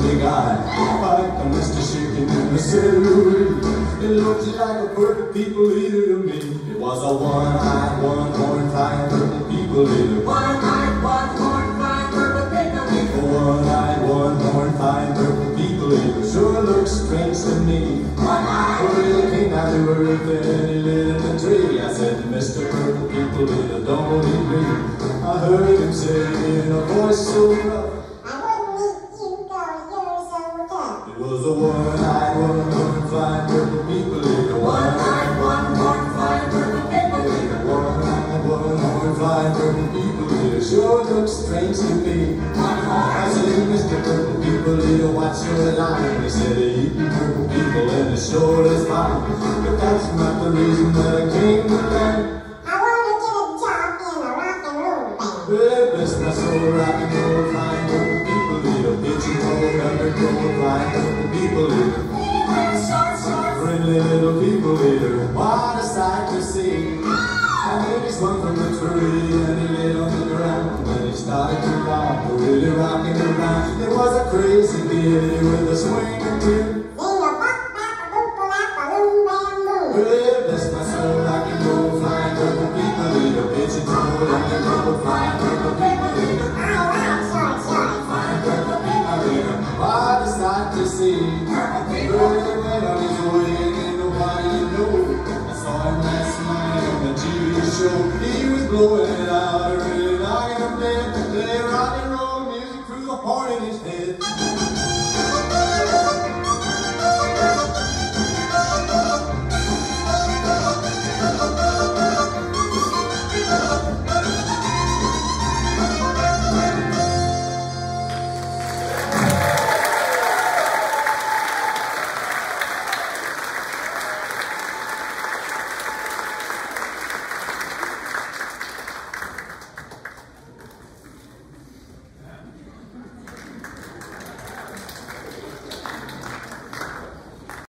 big eye, like a Mr. Chicken in the celery. It looked like a purple people eater to me. It was a one-eyed, one-horned, flying purple people eater. One-eyed, one-horned, flying purple people eater. One-eyed, one-horned, flying purple people eater. Sure looks strange to me. Well, came out to earth and he lit in the tree. I said, Mr. Purple People Eater, don't eat me. I heard him say in a voice so rough, it was a one-eyed, one-horned, flying purple people eater. One-eyed, one-horned, flying purple people eater. One-eyed, one-horned, flying purple people eater. Sure looks strange to me. I said, Mr. Purple People Eater, what's your line? He said, eating purple people and it sure is fine. But that's not the reason that I came to land. Well, bless my soul, rock and roll, flying purple people eater. Pitching cold, underground, flying purple people eater. Friendly little people eater, what a sight to see. And then he swung from the tree and he laid on the ground. And he started to rock, really rocking around. It was a crazy ditty with a swinging tune. Well, bless my soul, rock and roll, flying purple people eater. Pitching cold, underground, flying purple people eater. Flying purple people eater, what a sight to see.